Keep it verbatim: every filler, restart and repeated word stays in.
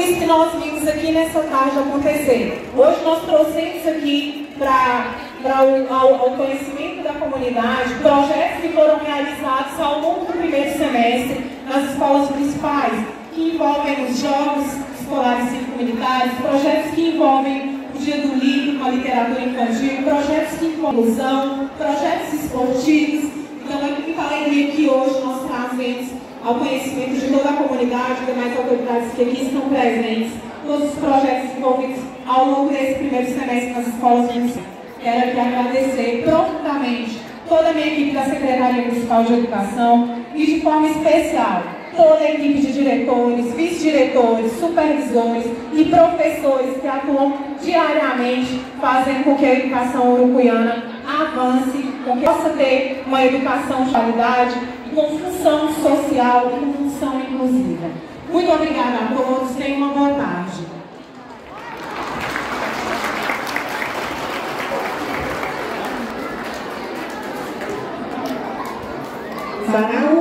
Isso que nós vimos aqui nessa tarde acontecer. Hoje nós trouxemos aqui para o conhecimento da comunidade projetos que foram realizados ao longo do primeiro semestre nas escolas municipais, que envolvem os jogos escolares e comunitários, projetos que envolvem o Dia do Livro com a literatura infantil, projetos que envolvem inclusão, projetos esportivos. Então é com muita alegria que hoje nós trazemos ao conhecimento de toda a comunidade e demais autoridades que aqui estão presentes, todos os projetos envolvidos ao longo desse primeiro semestre nas escolas municipais. Quero aqui agradecer profundamente toda a minha equipe da Secretaria Municipal de Educação e, de forma especial, toda a equipe de diretores, vice-diretores, supervisores e professores que atuam diariamente, fazendo com que a educação urucuiana avance, com que possa ter uma educação de qualidade, com função social e com função inclusiva. Muito obrigada a todos, tenham uma boa tarde. Para